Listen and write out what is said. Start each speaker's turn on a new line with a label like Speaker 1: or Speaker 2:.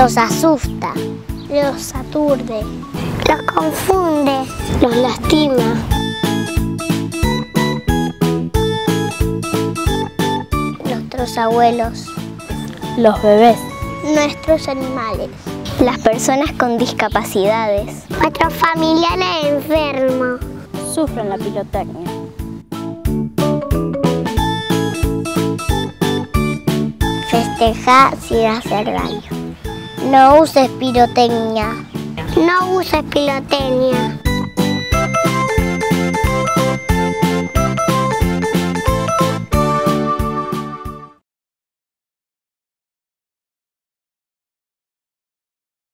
Speaker 1: Los asusta. Los aturde. Los confunde. Los lastima. Nuestros abuelos.
Speaker 2: Los bebés.
Speaker 1: Nuestros animales.
Speaker 3: Las personas con discapacidades.
Speaker 1: Nuestros familiares enfermos.
Speaker 2: Sufren la pirotecnia.
Speaker 1: Festeja sin hacer daño. No uses pirotecnia. No uses pirotecnia.